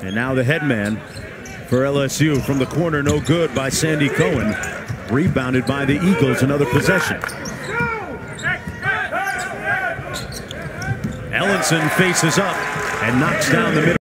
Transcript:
And now the headman for LSU from the corner, no good by Sandy Cohen. Rebounded by the Eagles, another possession. Ellenson faces up and knocks down the middle.